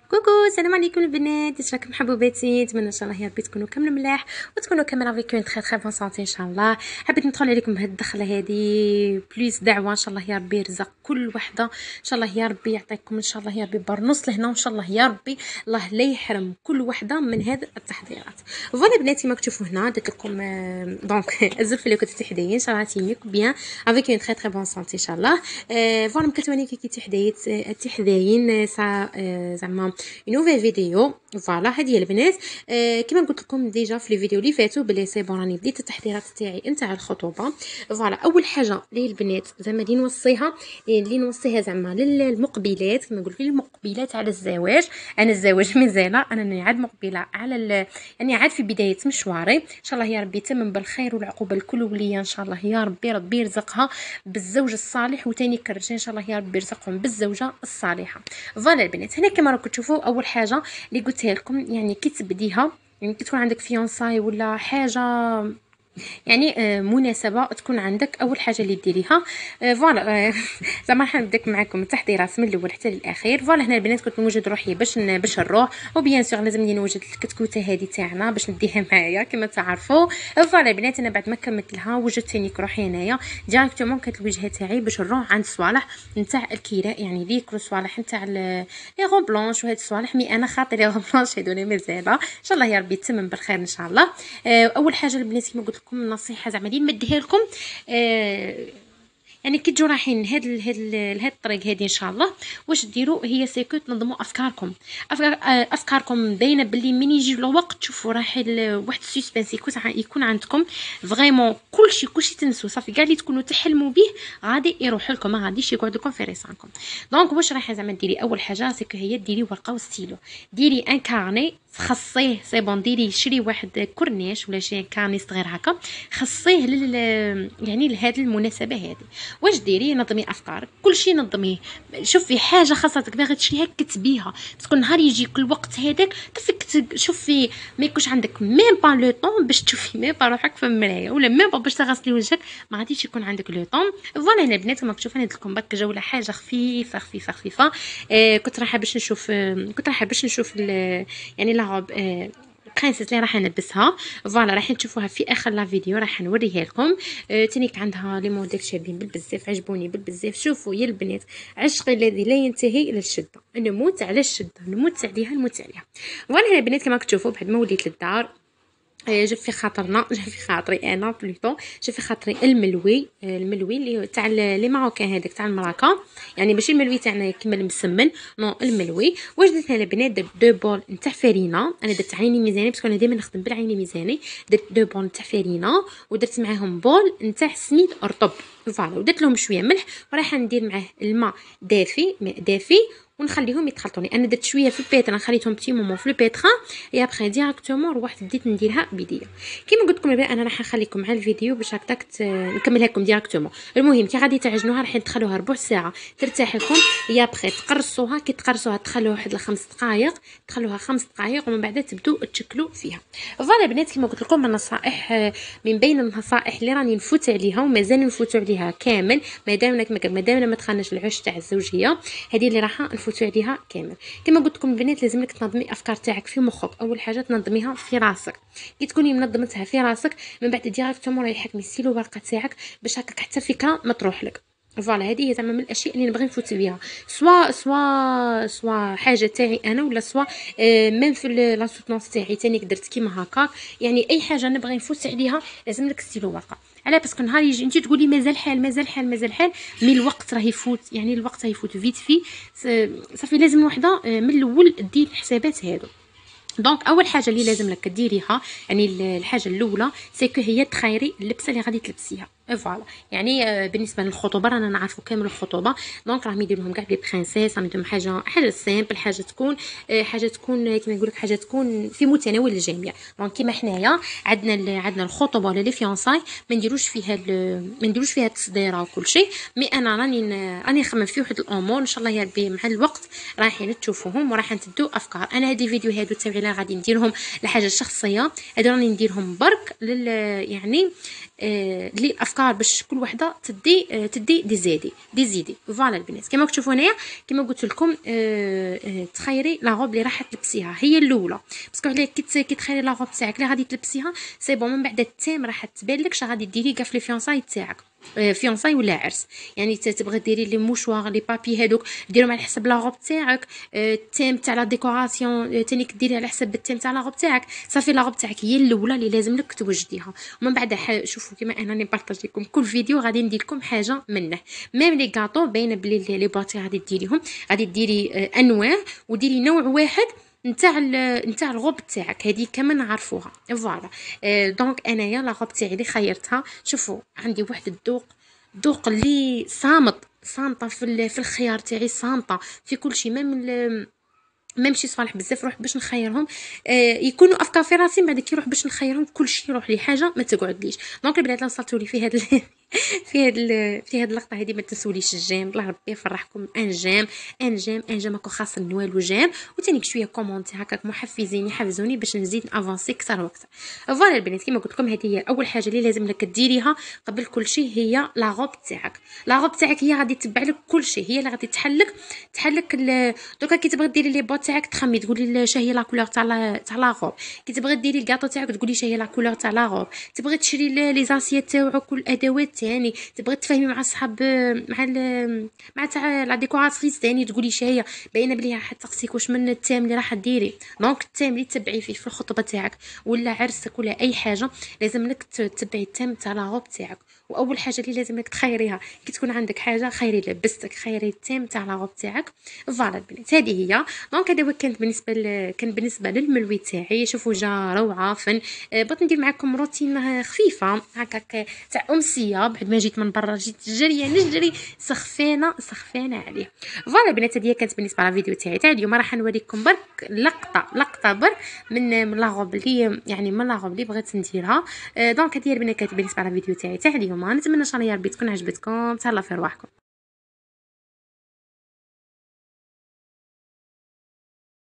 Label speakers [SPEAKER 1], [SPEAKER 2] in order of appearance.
[SPEAKER 1] كوكو، السلام عليكم البنات. اش راكم حبوباتي؟ نتمنى ان شاء الله يا ربي تكونوا كامل ملاح وتكونوا كامل افيك اون تري بون سونتي ان شاء الله. حبيت ندخل عليكم بهاد الدخله هذه بليز دعوه ان شاء الله يا ربي يرزق كل وحده ان شاء الله يا ربي، يعطيكم ان شاء الله يا ربي برنص لهنا وان شاء الله يا ربي الله لا يحرم كل وحده من هاد التحضيرات. فوالا بناتي، ما كتشوفوا هنا درت لكم دونك الزلفه اللي كنت تحدايين ان شاء الله تيميك بيان افيك اون تري بون سونتي ان شاء الله. فوالا مكتواني كي تحدايين زعما نوفيل فيديو. فوالا هذه البنات كما قلت لكم ديجا في لي فيديو اللي فاتوا بلي سي بون راني بديت التحضيرات تاعي نتاع الخطوبه. فوالا اول حاجه لي البنات زعما اللي نوصيها زعما للمقبلات، كما نقول للمقبلات على الزواج. انا الزواج مازال انا عاد مقبله على يعني عاد في بدايه مشواري. ان شاء الله يا ربي يتمم بالخير والعقوبه الكل وليا ان شاء الله يا ربي يرزقها بالزوج الصالح، وتاني كرجال ان شاء الله يا ربي يرزقهم بالزوجه الصالحه. فوالا البنات هنا كما راكم تشوفوا اول حاجه اللي قلتها لكم، يعني كي تبديها يعني كي تكون عندك فيونساي ولا حاجه يعني مناسبه تكون عندك، اول حاجه اللي ديريها فوالا زعما راح نبدا معكم التحضيرات من الاول حتى للاخير. فوالا هنا البنات كنت نوجد روحي باش نروح، وبيان سور لازمني نوجد الكتكوته هذه تاعنا باش نديها معايا كما تعرفوا. فوالا البنات انا بعد ما كملت لها وجدت ثاني روحي هنايا ديريكتومون كانت الوجهه تاعي باش نروح عند صوالح نتاع الكيراء، يعني ذيك الصوالح نتاع لي غون بلونش وهاد الصوالح. مي انا خاطر لي غون بلونش هذول مازال ان شاء الله يا ربي يتمم بالخير ان شاء الله. اول حاجه البنات كما قلت لكم نصيحه زعما اللي نمديها لكم، يعني كي تجوا رايحين لهاد الطريق هذه ان شاء الله واش ديروا هي سيكو تنظموا افكاركم باينه باللي من يجي الوقت تشوفوا راح واحد السسبانس يكون عندكم فريمون كلشي تنسوا صافي كاع اللي تكونوا تحلموا به غادي يروح لكم، ما غاديش يقعد لكم في راسكم. دونك واش راح زعما ديري اول حاجه سيكو هي ديري ورقه وستيلو، ديري ان كارني خصيه سي بون، ديري شري واحد كورنيش ولا شي كارني صغير هكا خصيه يعني لهذه المناسبه هذه. واش ديري نظمي افكارك كلشي نظميه، شوفي حاجه خاصتك باغي تشريها كتبيها باسكو نهار يجيك الوقت هذاك كيفك شوفي ما يكونش عندك ميم با لو طون باش تشوفي ميم با روحك في المرايه ولا ميم با باش تغسلي وجهك، ما غاديش يكون عندك لو طون. فوالا هنا البنات كما كتشوفوا ندير لكم برك جوله حاجه خفيفه. كنت رايحه باش نشوف يعني لاغوب برانسيس اللي راح نلبسها. فوالا راح تشوفوها في اخر لا فيديو راح نوريها لكم. تانيك عندها لي موديل شابين بالبزاف، عجبوني بالبزاف. شوفوا يا البنات عشقي الذي لا ينتهي الى الشده، نموت على الشده، نموت عليها. فوالا هنا البنات كما كتشوفوا بعد ما وليت للدار جا في خاطري انا بلوتو جا في خاطري الملوي اللي تاع لي ماروكان هذاك تاع المراكه، يعني ماشي الملوي تاعنا كيما المسمن، نو الملوي. واش درت هنا البنات درت دو بول نتاع فرينه، انا درت عيني ميزاني باسكو انا ديما نخدم بالعيني ميزاني. درت دو بول نتاع فرينه ودرت معاهم بول نتاع سميد رطب. فوالا ودرت لهم شويه ملح ورايحه ندير معاه الماء دافي ونخليهم يتخلطوني. انا درت شويه في البيتران خليتهم بتي مومون في البيتران اي ابري ديريكتومون روحت بديت نديرها بيديا. كيما قلت لكم انا راح نخليكم مع الفيديو باش هكاك نكملها لكم ديريكتومون. المهم كي غادي تعجنوها راح تخلوها ربع ساعه ترتاح لكم يا ابري تقرصوها. كي تقرصوها تخلوها واحد الخمس دقائق، تخلوها 5 دقائق ومن بعد تبداو تشكلوا فيها. فوالا بنات كيما قلت لكم النصائح من بين النصائح اللي راني نفوت عليها ومازال نفوت عليها كامل مادامنا ما دخلناش العش تاع الزوجيه، هذه اللي راح نفوتوا عليها كامل. كما قلت لكم البنات لازم لك تنظمي افكار تاعك في مخك، اول حاجه تنظميها في راسك. كي تكوني منظمتها في راسك من بعد ديريكتومون رايحك ميسيلو ورقه تاعك باش هكاك حتى الفكره ما تروح لك. فوالا هذه هي زعما من الاشياء اللي نبغي نفوت بها، سوا حاجه تاعي انا ولا سوا ميم في لا سوتونس تاعي تاني درت كيما هكا. يعني اي حاجه نبغي نفوت عليها لازم لك ستيلو ورقه. علاه باسكو نهار يجي انت تقولي مازال حال مي الوقت راه يفوت، يعني الوقت راه يفوت فيت في صافي. لازم وحده من الاول دير الحسابات هادو. دونك اول حاجه اللي لازم لك ديريها يعني الحاجه الاولى سيكو هي تخيري اللبسه اللي غادي تلبسيها. فوالا يعني بالنسبه للخطوبه رانا نعرفوا كامل الخطوبه، دونك راهم يديروا لهم كاع لي برينسيس، راهم يديروا حاجه سامبل، حاجه تكون كيما نقول لك حاجه تكون في متناول الجميع. دونك كيما حنايا عندنا الخطوبه ولا لي فيونساي ما نديروش فيها التصديره وكل شيء. مي انا راني نخمم في واحد الامور ان شاء الله يا ربي مع الوقت رايحين تشوفوهم وراح تدوا افكار. انا هذه الفيديو هادو تاعي غادي نديرهم لحاجه شخصيه، هادو راني نديرهم برك يعني لي الافكار باش كل وحده تدي دي زيدي فوالا البنات. كما تشوفوا هنايا كما قلت لكم تخيري لا روب اللي راح تلبسيها هي الاولى، باسكو علاه كي تخيري لا روب تاعك اللي غادي تلبسيها سي بون من بعد التيم راح تبان لك غادي ديري كاع في لي فيونساي تاعك، فيونساي ولا عرس. يعني تبغي ديري لي موشوار لي بابي هذوك ديرهم على حسب لا روب تاعك، التيم تاع لا ديكوراسيون تاني كديري على حسب التيم تاع لا روب تاعك. صافي لا روب تاعك هي الاولى اللي لازم لك توجديها، ومن بعد شوفوا كيما انا نبارطاج لكم كل فيديو غادي ندير لكم حاجه منه. ميم لي غاطو باينه بلي لي باتي غادي ديريهم، غادي ديري انواع وديري نوع واحد نتاع الغوب تاعك، هذه كمان نعرفوها فوالا. دونك انايا لا غوب تاعي اللي خيرتها شوفوا عندي واحد الذوق اللي صامته في الخيار تاعي، صامته في كل شيء. ميم شي صوالح بزاف روح باش نخيرهم يكونوا افكار في راسي، بعد كي نروح باش نخيرهم كل شيء يروح لي حاجه ما تقعدليش. دونك البنات اللي وصلتوا لي في هذا في هاد اللقطه هذه ما تنسوليش الجيم، الله ربي يفرحكم. ان جيم هكا خاص النوال وجيم، وتاني شويه كومونتي هكاك محفزين يحفزوني باش نزيد افونسي اكثر واكثر. فوالا البنات كما قلت لكم هذه هي اول حاجه اللي لازم لك ديريها قبل كل شيء، هي لا روب تاعك. لا روب تاعك هي غادي تتبع لك كل شيء، هي اللي غادي تحلك دوكا كي تبغي ديري لي بوط تاعك تخمي تقولي شنو هي لا كولور تاع لا روب، كي تبغي ديري الكاطو تاعك تقولي شنو هي لا كولور تاع لا روب، تبغي تشري لي زاسيات تاعك والادوات تاني، تبغي تفهمي مع صحاب مع تاع لا ديكوراتريس تاني تقولي شنو هي باينه بلي راح تقصيك واش من التيم اللي راح ديري. دونك التيم اللي تبعي فيه في الخطبه تاعك ولا عرسك ولا اي حاجه لازم لك تتبعي التيم تاع لا روب تاعك. واول حاجه اللي لازم لك تخيريها كي تكون عندك حاجه خيري لبستك، خيري التيم تاع لا روب تاعك فوالا البنات. هذه هي دونك هذا هو كان بالنسبه للملوي تاعي. شوفوا جا روعه فن. بغيت ندير معكم روتين خفيفه هكاك تاع امسيه بعد ما جيت من برا، جيت جريه نجري سخفانه عليه فوالا البنات. هذه كانت بالنسبه للفيديو تاعي تاع اليوم. راح نوريكم برك لقطه برك من لا غوب اللي يعني من لا غوب اللي بغيت نديرها. دونك هذه البنات كانت بالنسبه للفيديو تاعي تاع اليوم. نتمنى ان شاء الله يا ربي تكون عجبتكم. تهلاو في رواحكم.